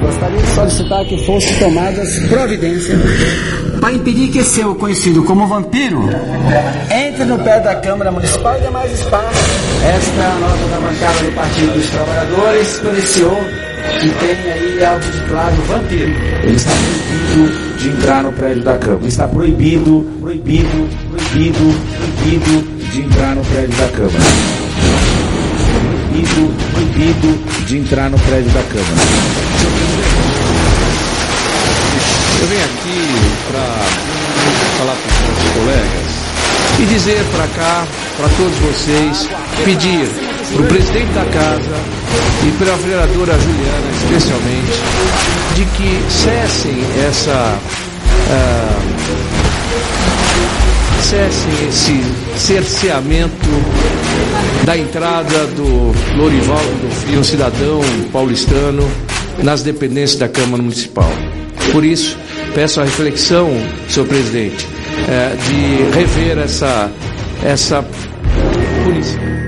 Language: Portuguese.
Gostaria de solicitar que fossem tomadas providências para impedir que seu conhecido como vampiro entre no pé da Câmara Municipal e dê mais espaço. Esta é a nota da bancada do Partido dos Trabalhadores, policiou que tem aí algo de claro vampiro. Ele está proibido de entrar no prédio da Câmara. Está proibido de entrar no prédio da Câmara. Proibido de entrar no prédio da Câmara. Eu venho aqui para falar com os meus colegas e dizer para cá, para todos vocês, pedir para o presidente da casa e para a vereadora Juliana, especialmente, de que cessem esse cerceamento da entrada do Lorivaldo do Filho, um cidadão paulistano, nas dependências da Câmara Municipal. Por isso, peço a reflexão, senhor presidente, de rever essa punição.